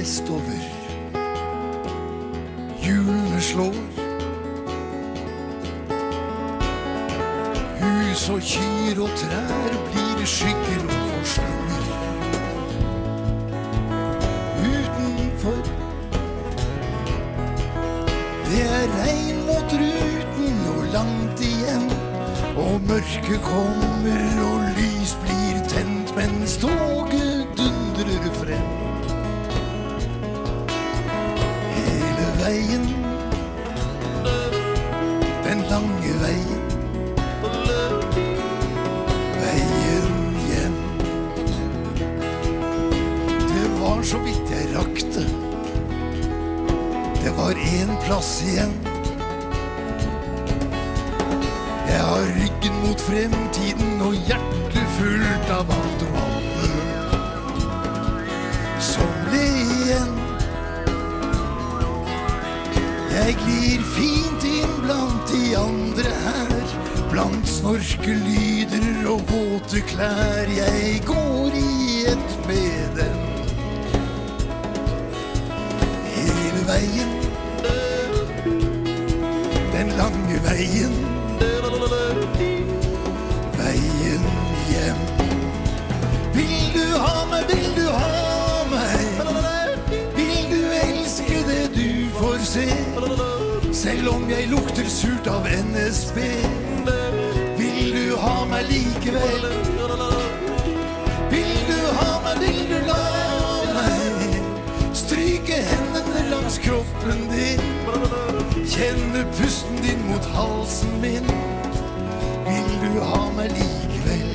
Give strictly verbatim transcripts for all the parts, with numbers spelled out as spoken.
vestover. Hjulene slår. Hus og kyr og trær blir skygger og forsvinner. Utenfor det er regn mot ruten og langt igjen, og mørket kommer og lys blir tent mens toget dundrer frem. Hele veien, den lange veien, veien hjem. Det var så vidt jeg rakte, det var en plass igjen. Jeg har ryggen mot fremtiden og hjertet fullt av alt og alle som ble igjen. Jeg glir fint inn blant de andre her, blant snorkelyder og våte klær. Jeg går i ett med dem. Hele veien, den lange veien, veien hjem. Vil du ha meg, vil du ha meg? Vil du elske det du får se? Selv om jeg lukter surt av N S B, vil du ha meg likevel? Vil du ha meg, vil du la meg stryke hendene langs kroppen din, kjenne pusten din mot halsen min? Vil du ha meg likevel?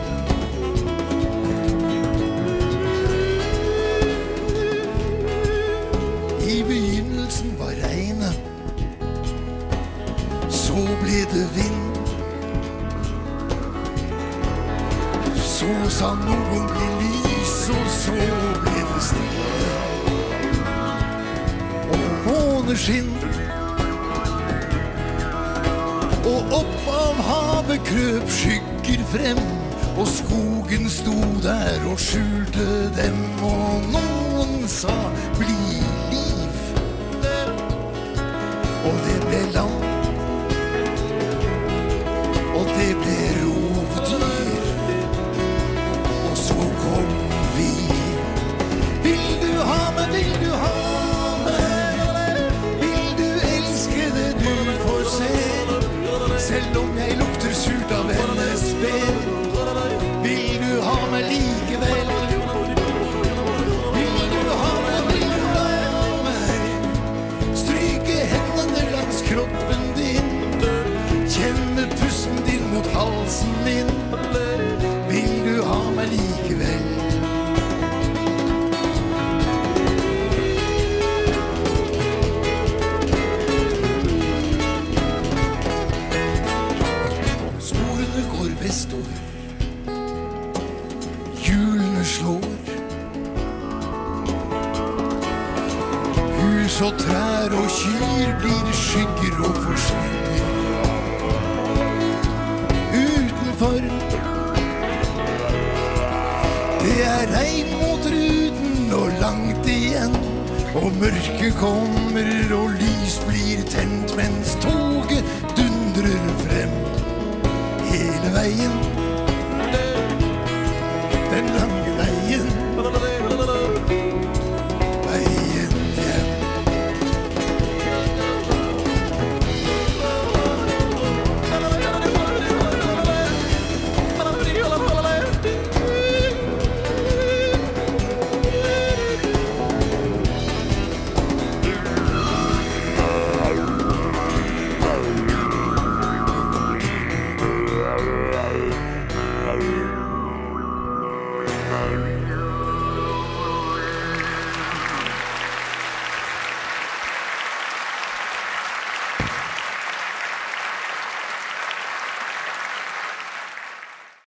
I begynnelsen var regnet, så ble det vind. Så sa noen bli lys, og så ble det stille. Og måneskinn, og opp av havet krøp skygger frem, og skogen sto der og skjulte dem, og noen sa bli liv. Og det ble land, og det ble rovdyr, og så kom vi. Vil du ha meg, vil du ha meg? Vil du elske det du får se? Selv om jeg lukter surt av N S B, vil du ha meg likevel? Vil du ha meg, vil du la meg stryke hendene langs kroppen din, kjenne pusten din mot halsen min? Vil du ha meg likevel? Vestover, hjulene slår. Hus og trær og kyr blir skygger og forsvinner. Utenfor det er regn mot ruten og langt igjen, og mørket kommer og lys blir tent mens toget dundrer frem. Hele veien, den lange